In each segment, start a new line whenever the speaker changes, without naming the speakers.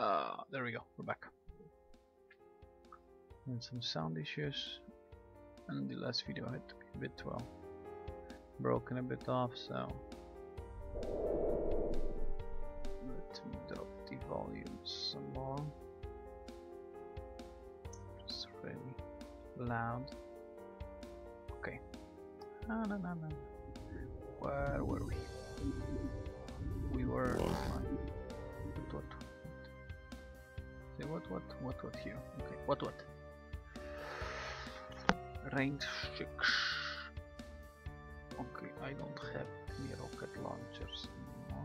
There we go, we're back. And some sound issues. And the last video had to be a bit, well, broken a bit off, so let me drop the volume some more. It's really loud. Okay. Where were we? We were fine. What? Say what here? Okay, what? Range 6. Okay, I don't have any rocket launchers anymore.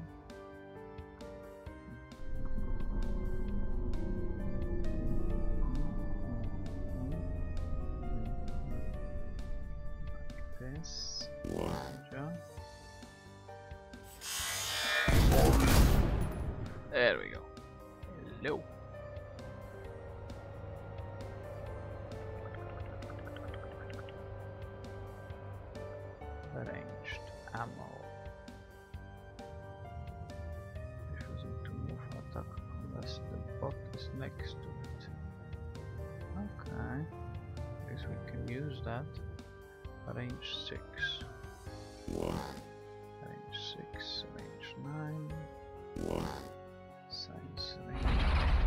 Like this. There we go. Hello. Arranged ammo. Refusing to move attack unless the bot is next to it. Okay. Guess we can use that. Range 6. Range 6, range 9. Science range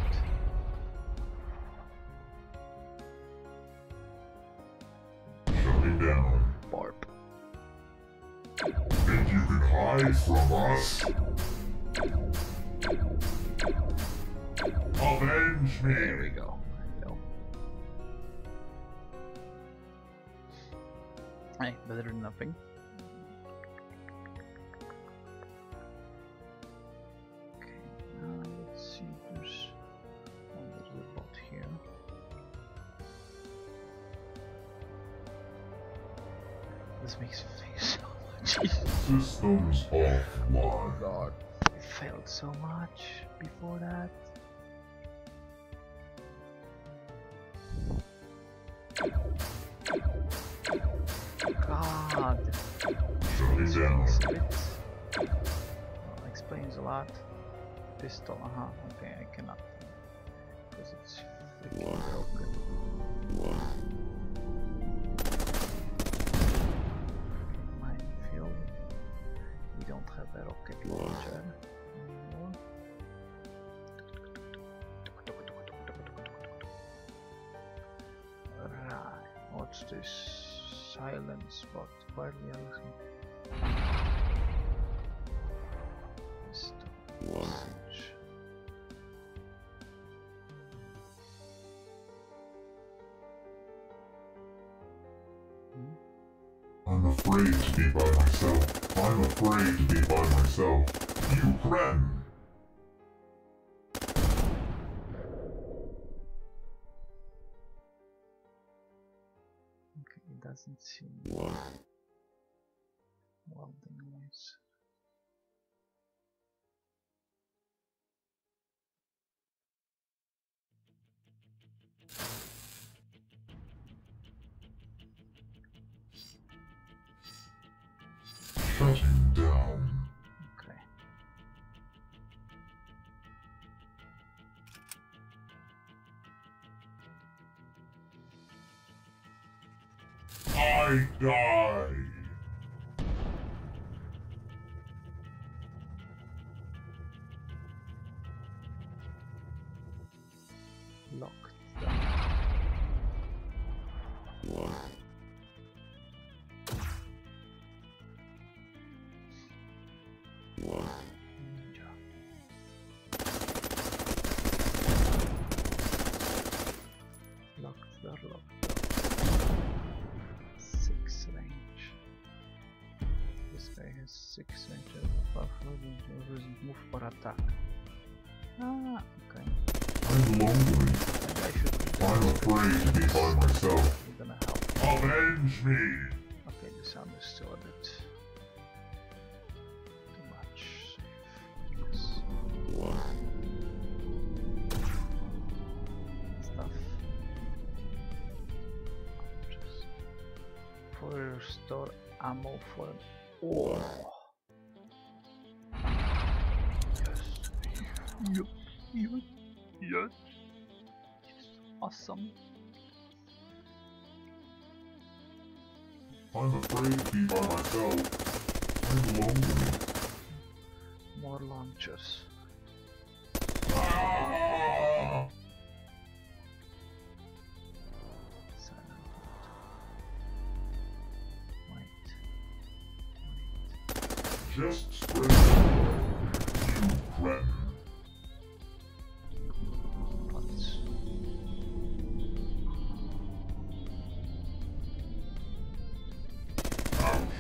8. Shut me down.
Barb.
Think you can hide from us? Avenge me!
There we go. Hello. Hey, better than nothing. Okay, now let's see if there's a bot here. This makes me feel so much.
Systems offline.
Oh god. I failed so much before that. God.
Shut me down.
Well, explains a lot. Pistol, okay, I cannot. Because it's freaking broken. Minefield. We don't have a rocket launcher anymore. Right, what's this? Silent spot. Why are we using this message?
I'm afraid to be by myself. I'm afraid to be by myself. You friend.
Okay, it doesn't seem welding noise.
Shutting down.
Okay.
I die.
Locked. Ninja. Locked door, locked door. 6 range. This guy has 6 range of buffer, doesn't move or attack. Ah, okay.
I'm lonely.
Maybe I should
I'm afraid to be by myself.
We're gonna help.
Avenge me!
Okay, the sound is still a bit too much. Yes. Stuff. Just for restore ammo for an oh. Yes. Yep. Yes. Awesome.
I'm afraid to be by myself. I'm lonely.
More launchers.
Ah!
Silent. Wait.
Just spread it. You cretin.
Let's.
Ouch.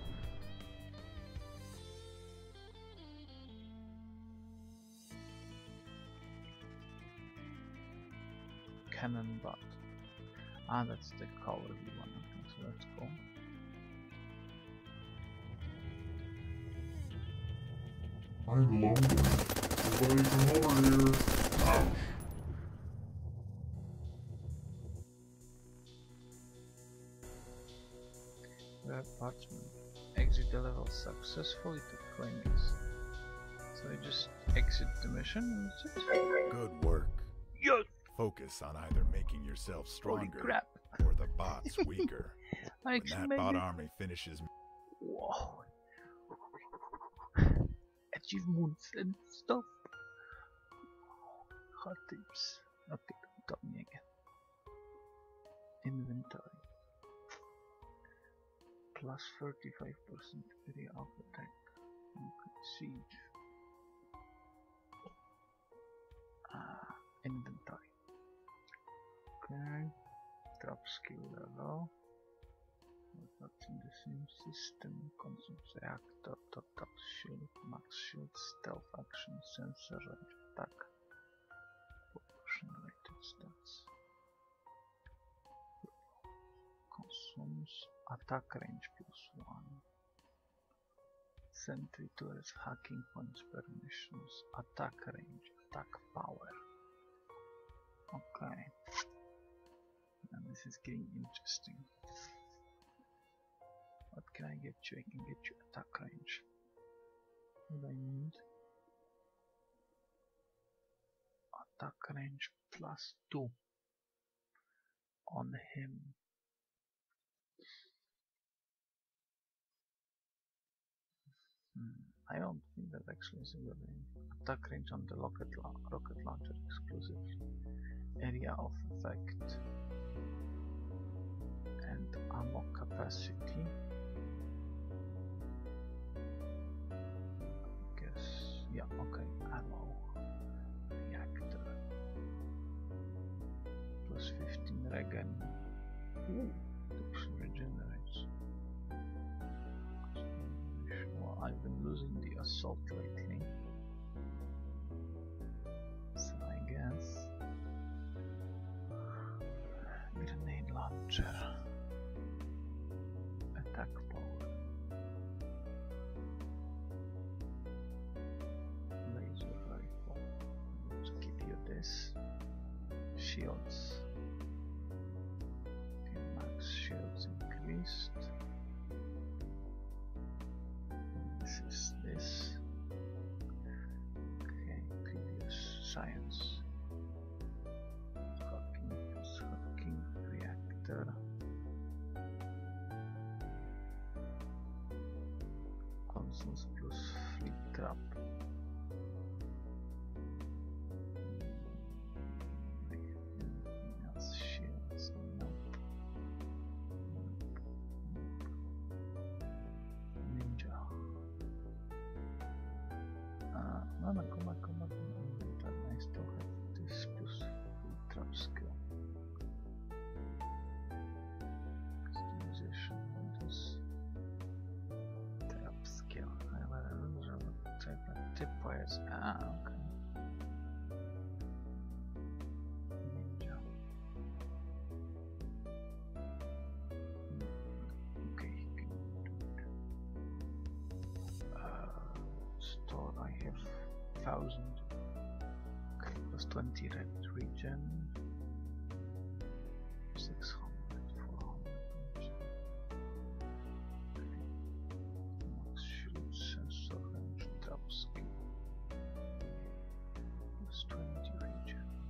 Cannon butt. Ah, that's the cowardly one, I think, so that's cool.
I'm lonely. Somebody come over here. Ouch.
Rare parchment. Exit the level successfully to claim this. So I just exit the mission and that's it.
Good work.
Yes!
Focus on either making yourself
Holy
stronger
crap.
or the bots weaker.
I
When
actually
that
made
bot
it.
army finishes,
Whoa. Achievements and stuff. Hot tips. Okay, don't tell me again. Inventory. Plus 35% area of attack. Okay, siege. Inventory. Okay. Drop skill level. What's in the same system? Consumes reactor, total shield, max shield, stealth action, sensor range, attack. Proportion related stats. Consumes attack range +1. Sentry turrets, hacking points, permissions, attack range, attack power. Okay. And this is getting interesting. What can I get you? I can get you attack range. What do I need? Attack range +2 on him. I don't think that actually is a good thing. Attack range on the rocket launcher exclusively. Area of effect and ammo capacity. I guess, yeah, okay, ammo. Reactor. +15 regen. Ooh, it regenerates. Well, I've been losing the assault lately. So I guess grenade launcher. Attack power. Laser rifle. Let's give you this. Shields. Okay, max shields increased. This is this. Okay, previous science. Hacking reactor. Consumes plus free trap. Anything else? Shields? Nope. Ninja. No, come on. I still have this plus free trap skill. Customization windows. Trap skill. Tripwires. Okay. Ninja. Okay, can do it. Store. I have 1000. Okay, plus 20 red regen. 600, 400. Okay. Max shield, sensor range, drop skill. Plus 20 regen.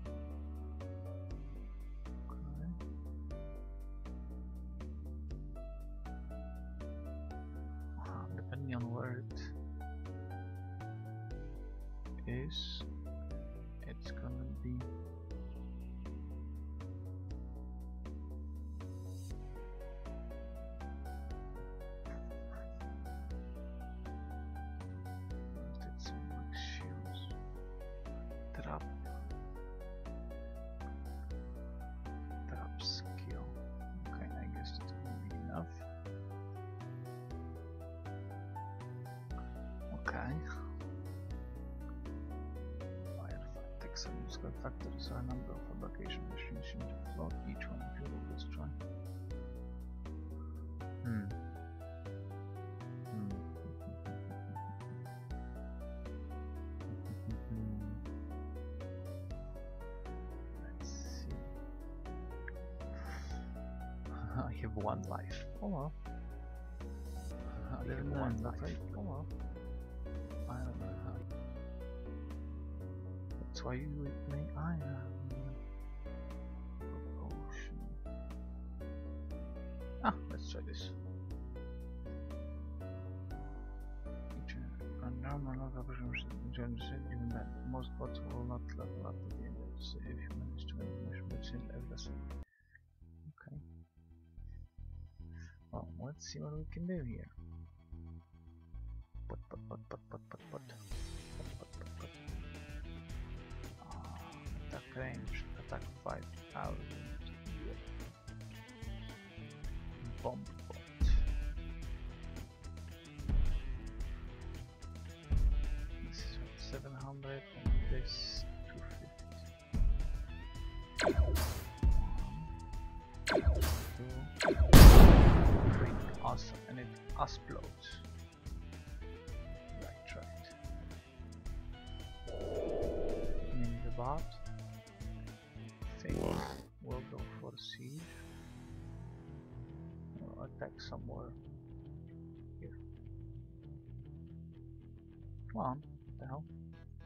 Hexagonal factories are a number of fabrication machines in the float, each one you will destroy. Let's see. I have one life. Oh well. I have one life. Oh well. I don't know how. That's why you play Ironman. Propulsion. Ah, let's try this. Even then, most bots will not level up at the end of the day if you manage to manage within everything. Okay. Well, let's see what we can do here. Attack range, attack 5,000. Bomb bot. This is 700 and this 250. 1, 2, 3. Awesome, and it explodes. Right. The bot. We'll go for siege. We'll attack somewhere here. Come on, what the hell?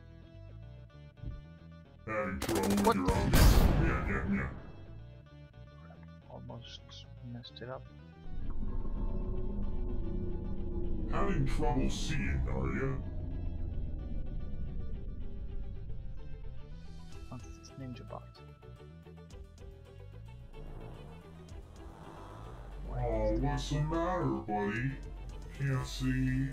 Having trouble with
What?
your own. Yeah.
Almost messed it up.
Having trouble seeing, are you?
What's this ninja bot?
Oh, what's the matter, buddy? Can't see.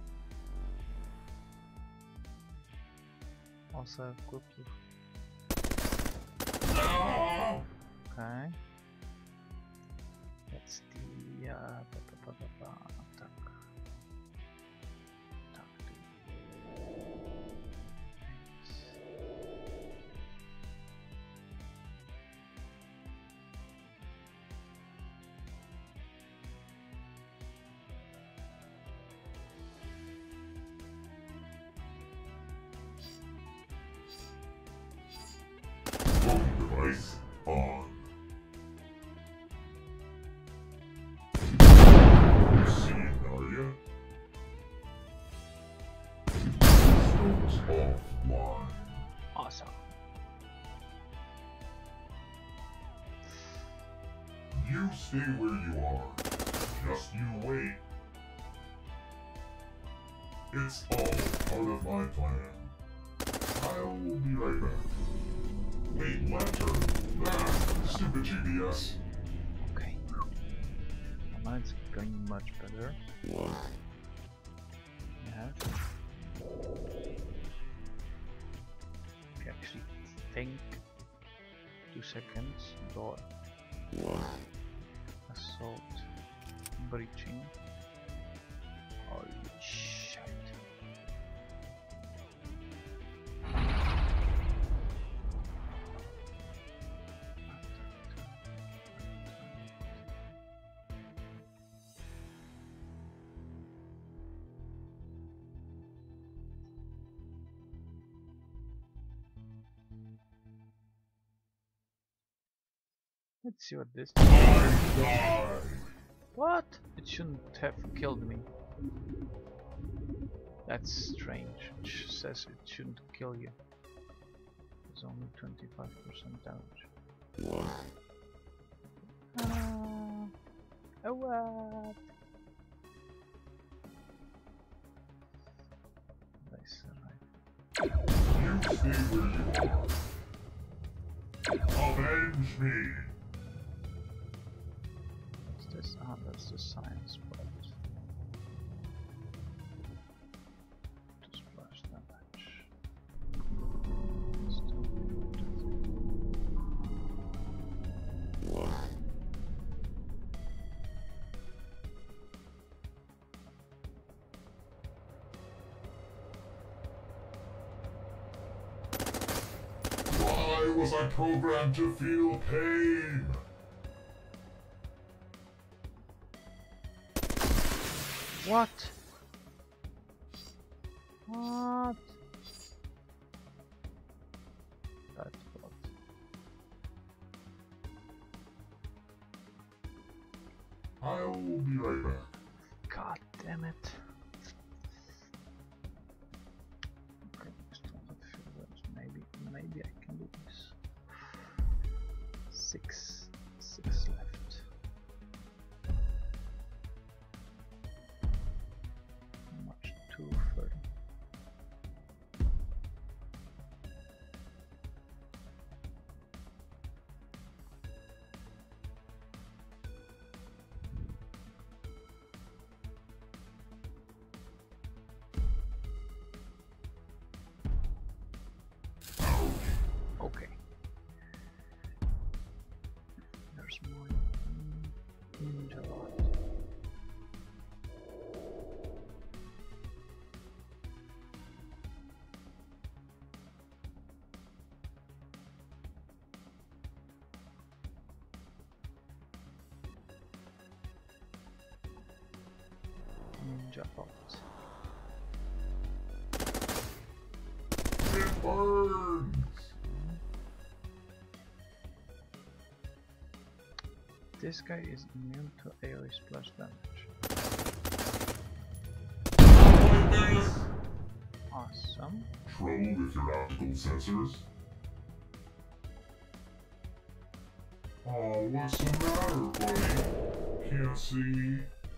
Also equip you.
Ah!
Okay. That's the attack.
Welcome device on. Seeing, are you? Systems offline.
Awesome.
You stay where you are. Just you wait. It's all part of my plan. I'll be right back. Wait, lantern. Ah, stupid GPS.
Okay. Mine's going much better. Yes. Okay, actually think 2 seconds. Door. Assault. Breaching. Holy shit. Let's see what this.
I die.
What? It shouldn't have killed me. That's strange. It says it shouldn't kill you. It's only 25% damage. Oh what? Nice,
You stay where you are. Avenge me.
What's this? Ah, that's the science part. To splash damage. Still
was I programmed to feel pain?
What? What? That's what.
I will be right back.
God damn it. Okay, still not feel that. Maybe I can do this. Six left. How much? 230. Okay. There's more ninja bot. Ninja bot.
It burns!
This guy is immune to AoE splash damage.
Goodness!
Awesome.
Trouble with your optical sensors? Oh, what's the matter, buddy? Can't see.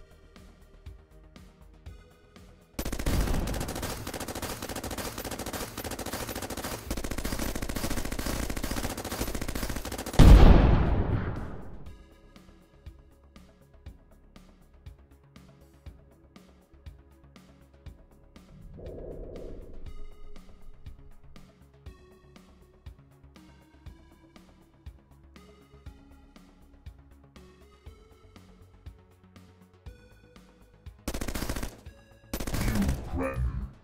Threaten.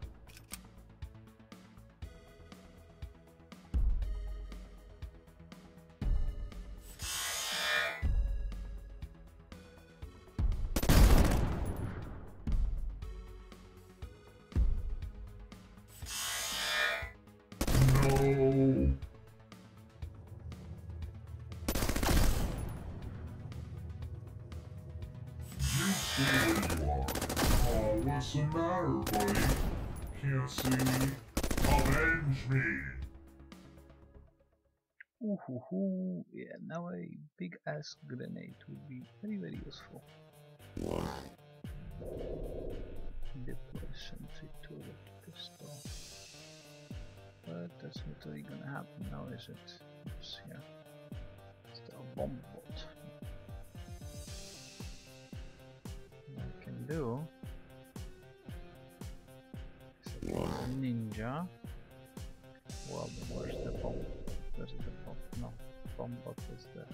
No. You stay where you are. Oh, what's the matter, buddy? Can't see. Avenge me.
Ooh, yeah, now a big ass grenade would be very useful. Deploy sentry turret pistol. But that's not really gonna happen now, is it? Oops, yeah. Still a bomb bot. What I can do is a ninja. Well, then where's the bomb? Where's the bomb? No, bomb bot is there.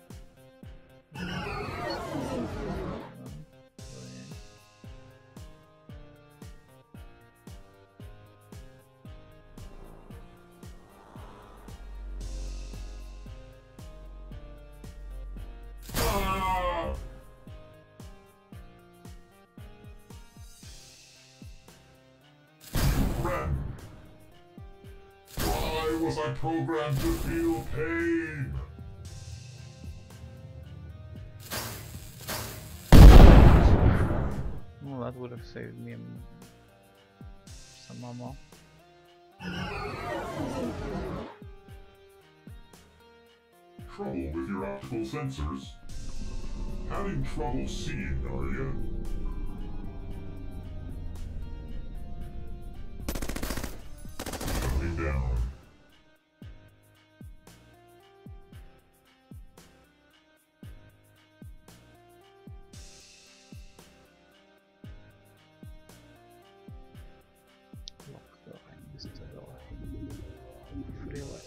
Ah! Friend. Why was I programmed to feel pain?
Well, that would have saved me some ammo.
Trouble with your optical sensors? Having trouble seeing, are you? Shutting down.
Lock door, I missed the door. 3 left.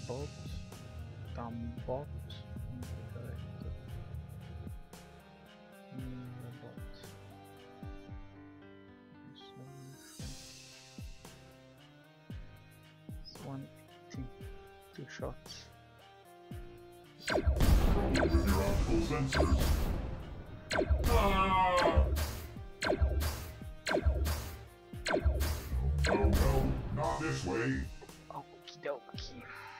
bot, dumb bot, director, the bot. It's 180, 2 shots.
With your optical sensors. Ah! No, no, not this way.
Okie dokie.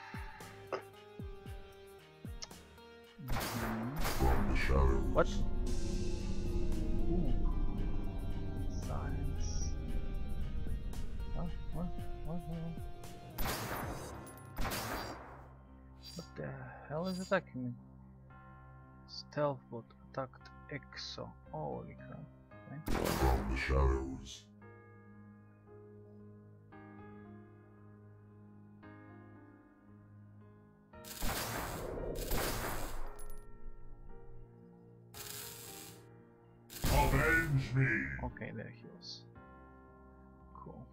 From the shadows.
What? Ooh. Science. What? What the hell is attacking me? Stealth bot attacked Exo. Holy crap. Okay.
From the shadows. Avenge me!
Okay, there he was. Cool.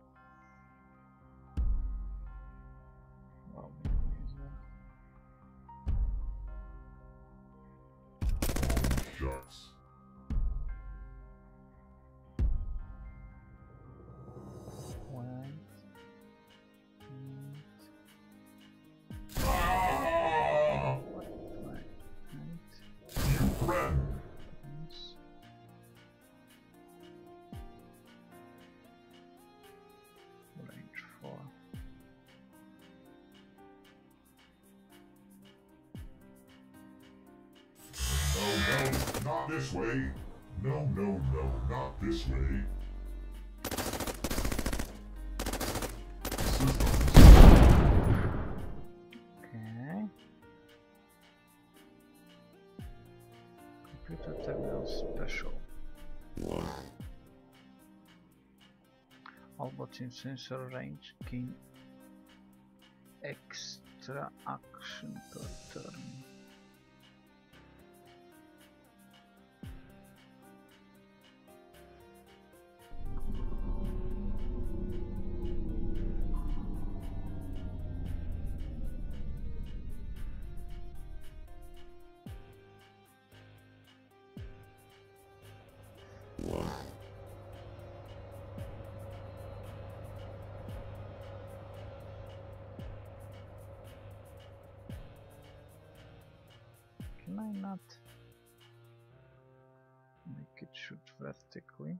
Well,
Shucks. Ah! You friend!
Range 4.
No, not this way. No, not this way. Systems.
Okay. Computer terminal special. All bots in sensor range gain extra action per turn. Can I not make it shoot vertically?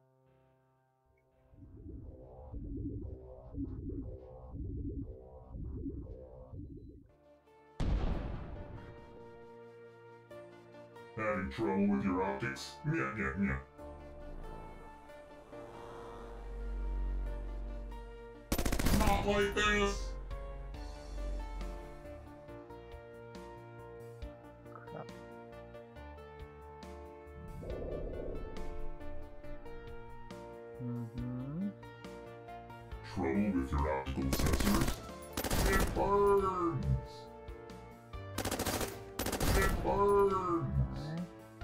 Having trouble with your optics? Yeah. Not like this!
Crap.
Trouble with your optical sensors? It burns! It burns!
Okay.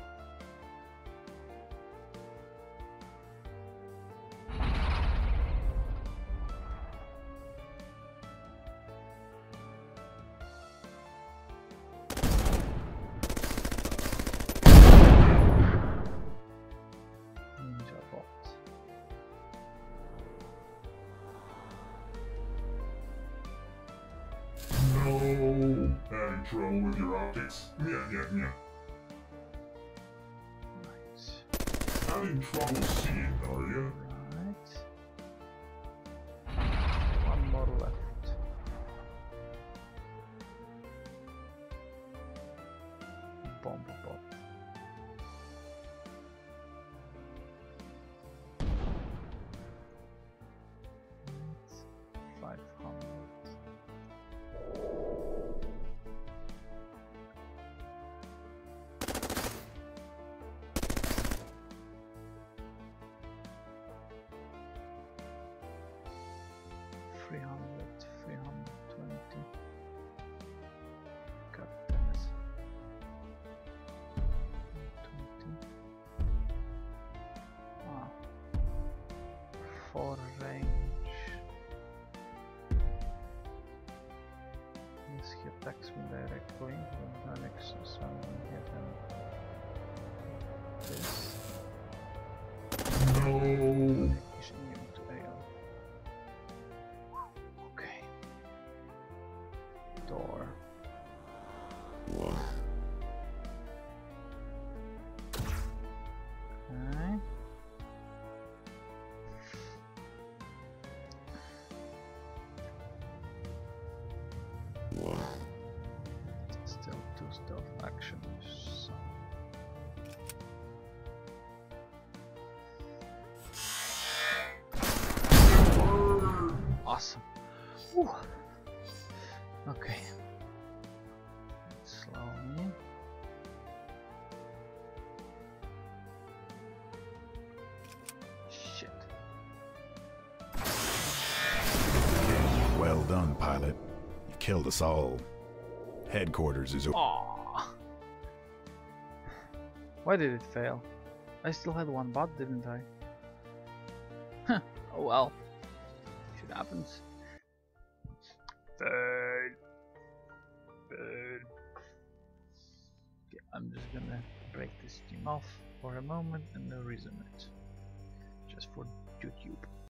Ninja bot.
No! Having trouble with your optics? Yeah.
Right.
Having trouble seeing, are you?
Right. One more left. Bomb bot. Right. 500. $300, $320. God damn it. 20. Ah. 4 range. This this.
No.
He's immune to AO. Okay. Door. Okay. Still 2 stealth actions. Awesome. Whew. Okay. Slowly. Shit.
Well done, pilot. You killed us all. Headquarters is.
Aww. Why did it fail? I still had 1 bot, didn't I? Huh. Oh well. Shit happens. Third. Okay, I'm just gonna break this stream off for a moment and then resume it. Just for YouTube.